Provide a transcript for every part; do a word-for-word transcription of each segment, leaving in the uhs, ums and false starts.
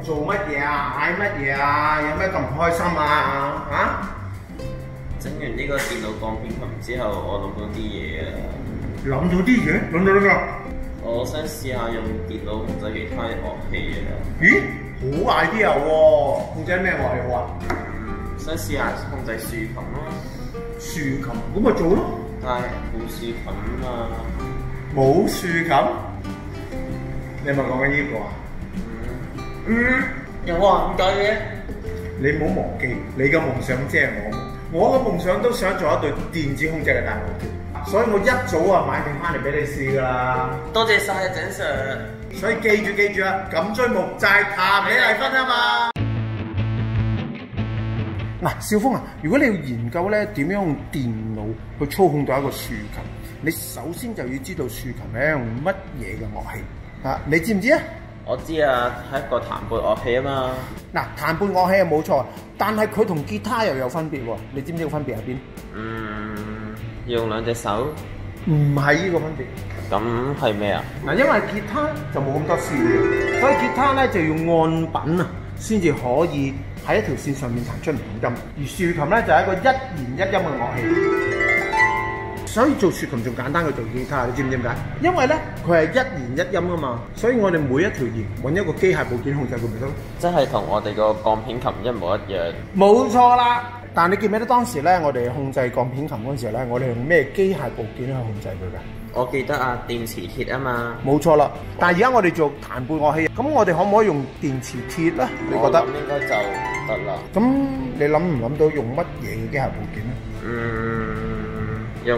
做乜嘢啊？嗌乜嘢啊？有咩咁唔開心啊？啊？ 整完呢個電腦鋼片琴之後，我諗到啲嘢啊！ 諗到啲嘢？諗到啲咩？ 我想試下用電腦控制其他樂器啊！ 咦？好 idea 喎！控制咩樂器好啊？ 嗯，想試下控制豎琴咯。 豎琴咁咪做咯。 但係冇豎琴啊！ 冇豎琴？你係咪講緊呢個啊？嗯， 有啊，點解嘅？ 你唔好忘記，你嘅夢想即係我。我嘅夢想都想做一對電子控制嘅大樂團，所以我一早啊買定翻嚟俾你試㗎啦。 多謝晒啊，鄭 Sir。 所以記住記住啊，咁追夢就係譚李麗芬啊嘛。嗱，少峰啊，如果你要研究咧點樣用電腦去操控到一個豎琴，你首先就要知道豎琴係用乜嘢嘅樂器啊？你知唔知啊？ 我知啊，係一個彈撥樂器啊嘛。 嗱，彈撥樂器係冇錯，但係佢同吉他又有分別喎。你知唔知個分別喺邊？嗯， 用兩隻手？ 唔係呢個分別。 咁係咩啊？ 嗱，因為吉他就冇咁多線嘅，所以吉他咧就要按品啊，先至可以喺一條線上面彈出唔同音。而豎琴咧就係一個一弦一音嘅樂器。所以做豎琴仲簡單過做吉他，你知唔知點解？因為咧佢係一弦一音啊嘛，所以我哋每一條弦揾一個機械部件控制佢咪得咯。 即係同我哋個鋼片琴一模一樣。 冇錯啦！但你記唔記得當時咧，我哋控制鋼片琴嗰陣時咧，我哋用咩機械部件去控制佢㗎？ 我記得啊，電磁鐵啊嘛。 冇錯啦！但係而家我哋做彈撥樂器，咁我哋可唔可以用電磁鐵咧？你覺得？ 我諗應該就得啦。 咁你諗唔諗到用乜嘢嘅機械部件咧？ 嗯，用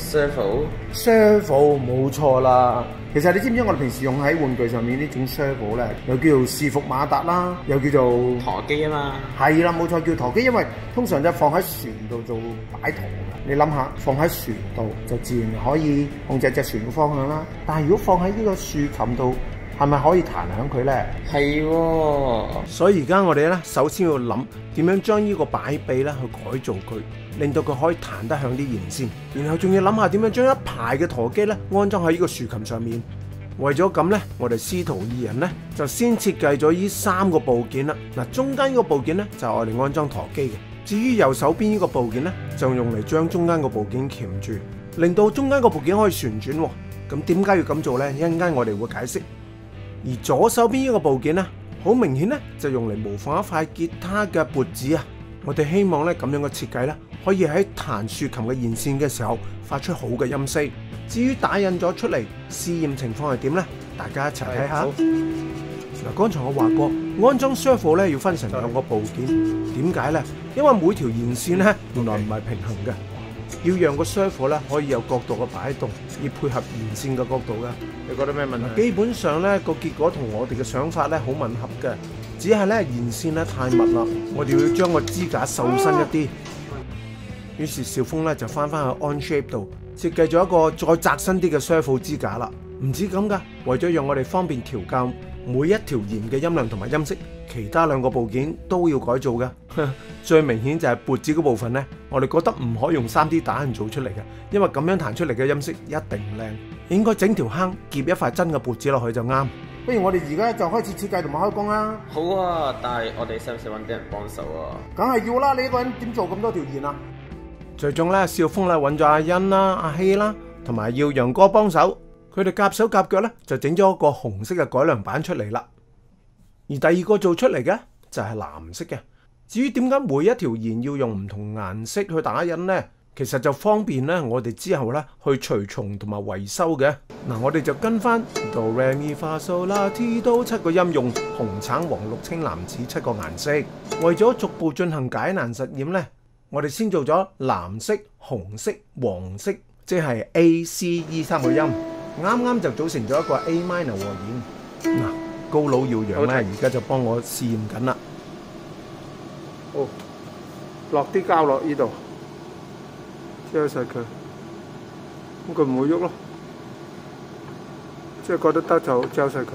servo。servo 冇錯啦。其實你知唔知我哋平時用喺玩具上面呢種 servo 咧，又叫做視伏馬達啦，又叫做陀機啊嘛。 係啦，冇錯，叫陀機，因為通常就放喺船度做擺舵嘅。你諗下，放喺船度就自然可以控制隻船嘅方向啦。但係如果放喺呢個豎琴度，係咪可以彈響佢咧？ 係喎。所以而家我哋咧，首先要諗點樣將呢個擺臂咧去改造佢，令到佢可以彈得向啲弦先。然後仲要諗下點樣將一排嘅陀機咧安裝喺呢個豎琴上面。為咗咁咧，我哋師徒二人咧就先設計咗呢三個部件啦。嗱，中間呢個部件咧就係我哋安裝陀機嘅。至於右手邊呢個部件咧，就用嚟將中間個部件鉗住，令到中間個部件可以旋轉。咁點解要咁做咧？一陣間我哋會解釋。而左手邊呢個部件咧，好明顯咧就用嚟模仿一塊吉他嘅撥子啊！我哋希望咧咁樣嘅設計咧，可以喺彈豎琴嘅弦線嘅時候發出好嘅音色。至於打印咗出嚟試驗情況係點咧？大家一齊睇下。嗱，剛才我話過安裝 servo 咧要分成兩個部件，點解咧？因為每條弦線咧原來唔係平衡嘅。要讓個 servo 咧可以有角度嘅擺動，以配合弦線嘅角度嘅。你覺得咩問題？基本上咧個結果同我哋嘅想法咧好吻合嘅，只係咧弦線咧太密啦，我哋要將個支架瘦身一啲。於是少峰咧就翻翻去 Onshape 度設計咗一個再窄身啲嘅 servo 支架啦。唔止咁噶，為咗讓我哋方便調校每一條弦嘅音量同埋音色，其他兩個部件都要改造嘅。最明顯就係撥子嗰部分呢，我哋覺得唔可以用 三 D 打印做出嚟嘅，因為咁樣彈出嚟嘅音色一定唔靚。應該整條坑夾一塊真嘅撥子落去就啱。不如我哋而家就開始設計同埋開工啦。好啊，但係我哋使唔使揾啲人幫手啊？梗係要啦！你一個人點做咁多條弦啊？最終咧，少峰咧揾咗阿欣啦、阿希啦，同埋耀陽哥幫手，佢哋夾手夾腳咧就整咗一個紅色嘅改良版出嚟啦。而第二個做出嚟嘅就係藍色嘅。至於點解每一條弦要用唔同顏色去打印呢？其實就方便咧，我哋之後咧去除蟲同埋維修嘅。嗱，我哋就跟翻 Do Re Mi Fa So La Ti Do 七個音，用紅、橙、黃、綠、青、藍、紫七個顏色。為咗逐步進行解難實驗咧，我哋先做咗藍色、紅色、黃色，即係 A、C、E 三個音，啱啱就組成咗一個 A minor 和弦。嗱，高佬耀陽咧，而家就幫我試驗緊啦。哦，落啲膠落呢度，遮實佢，咁佢唔會喐咯。即係覺得得就遮實佢。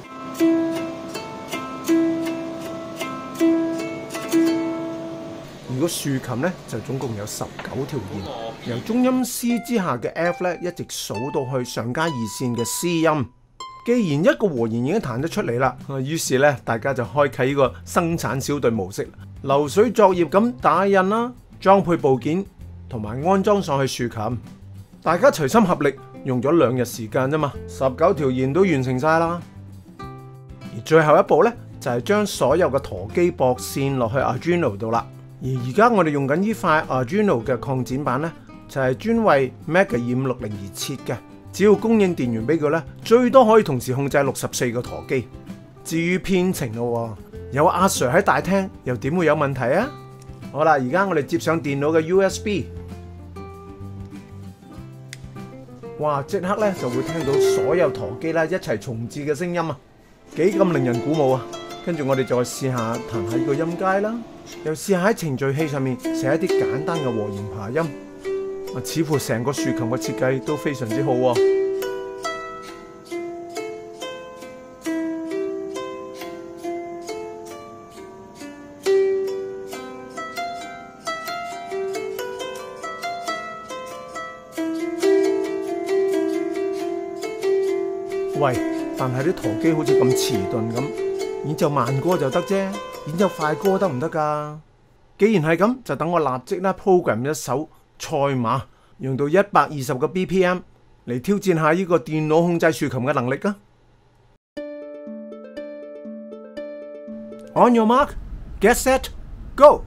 如果豎琴咧，就總共有十九條弦，由中音 C 之下嘅 F 咧，一直數到去上加二線嘅 C 音。 既然一個和弦已經彈得出嚟啦，於是咧大家就開啟呢個生產小隊模式，流水作業咁打印啦、裝配部件同埋安裝上去豎琴。大家齊心合力，用咗兩日時間啫嘛，十九條弦都完成晒啦。而最後一步咧，就係將所有嘅陀機駁線落去 Arduino 度啦。而而家我哋用緊呢塊 Arduino 嘅擴展板咧，就係專為 Mega 二五六零而設嘅。只要供應電源俾佢咧，最多可以同時控制六十四個陀機。至於編程咯，有阿 Sir 喺大廳，又點會有問題啊？好啦，而家我哋接上電腦嘅 U S B， 哇！即刻咧就會聽到所有陀機啦一齊重置嘅聲音啊，幾咁令人鼓舞啊！跟住我哋再試下彈下呢個音階啦，又試下喺程序器上面寫一啲簡單嘅和弦爬音。似乎成個豎琴嘅設計都非常之好喎。喂，但係啲陀機好似咁遲鈍咁，演奏慢歌就得啫，演奏快歌得唔得㗎？既然係咁，就等我立即咧 program 一首賽馬，用到一百二十個 B P M 嚟挑戰下呢個電腦控制豎琴嘅能力啊 ！On your mark, get set, go！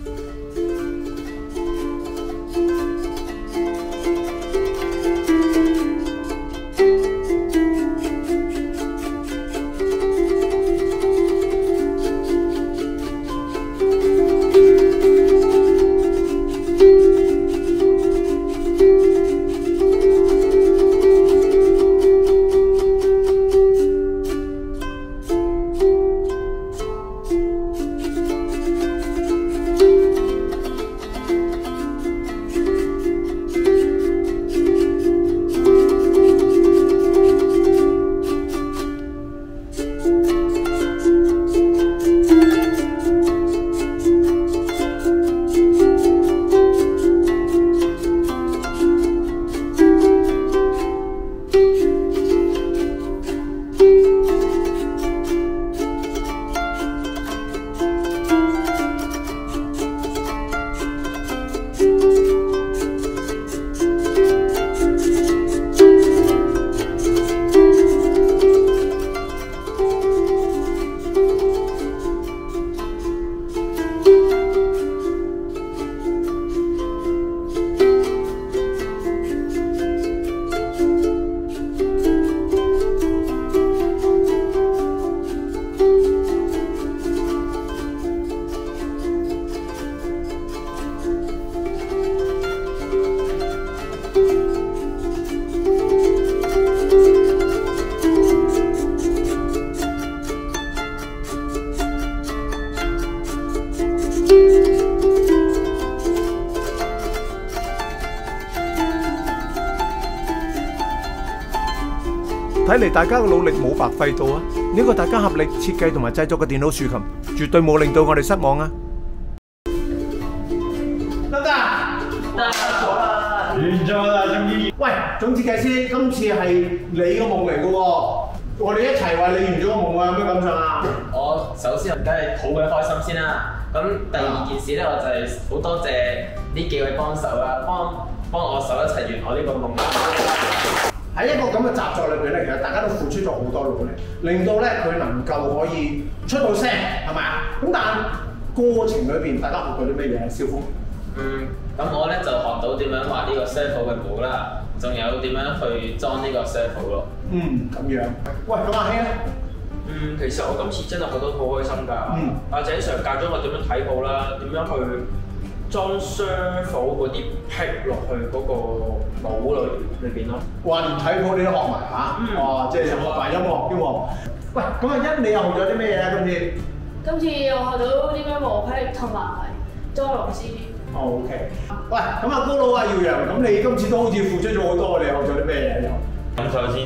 睇嚟大家嘅努力冇白費到啊！呢個大家合力設計同埋製作嘅電腦豎琴，絕對冇令到我哋失望啊！得唔得？得咗啦！完咗啦，終於。喂，總設計師，今次係你嘅夢嚟嘅喎，我哋一齊為你完咗個夢啊！有咩感想啊？ 我首先梗係好鬼開心先啦。咁第二件事咧，我就係好多謝呢幾位幫手啦，幫幫我手一齊完我呢個夢啦。 喺一個咁嘅習作裏邊咧，其實大家都付出咗好多努力，令到咧佢能夠可以出到聲，係咪啊？咁但係過程裏邊，大家學到啲咩嘢？蕭峰？ 嗯，咁我咧就學到點樣畫呢個 servo 嘅鼓啦，仲有點樣去裝呢個 servo 咯。 嗯，咁樣。喂，咁阿希咧？ 嗯，其實我今次真係覺得好開心㗎。嗯。阿井 Sir 教咗我點樣睇譜啦，點樣去裝 servo 嗰啲 pick 落去嗰個腦裏裏邊咯。 哇！連睇譜你都學埋嚇，嗯、哇！即係學埋音樂添喎。喂，咁阿欣你又學咗啲咩嘢咧？今次？ 今次我學到點樣磨 pick 同埋裝螺絲。 O K。喂，咁阿高佬啊，耀陽，咁你今次都好似付出咗好多，你學咗啲咩嘢又？ 咁首先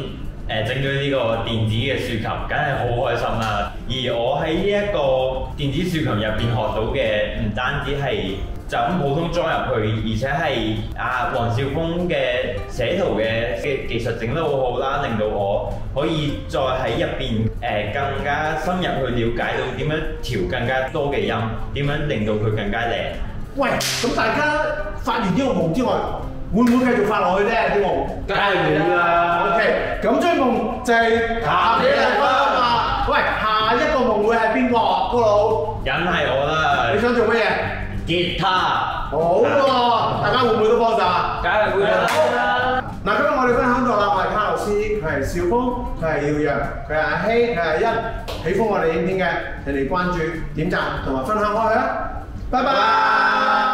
誒整咗呢個電子嘅豎琴，梗係好開心啦。而我喺呢一個電子豎琴入邊學到嘅，唔單止係就咁普通裝入去，而且係啊黃少峰嘅寫圖嘅嘅技術整得好好啦，令到我可以再喺入邊誒更加深入去了解到點樣調更加多嘅音，點樣令到佢更加靚。 喂，咁大家發完呢個夢之外，會唔會繼續發落去咧？啲夢， 梗係會啦。 OK，咁張夢就係談起嚟啦嘛。喂，下一個夢會係邊個？高佬， 梗係我啦！ 你想做乜嘢？ 吉他。 好喎，大家會唔會都幫手啊？ 梗係會啦。 嗱，今日我哋分享到啦，我係卡洛斯，佢係少峰，佢係耀陽，佢係阿希，佢係欣。喜歡我哋影片嘅，你哋關注、點讚同埋分享開去啊！拜拜。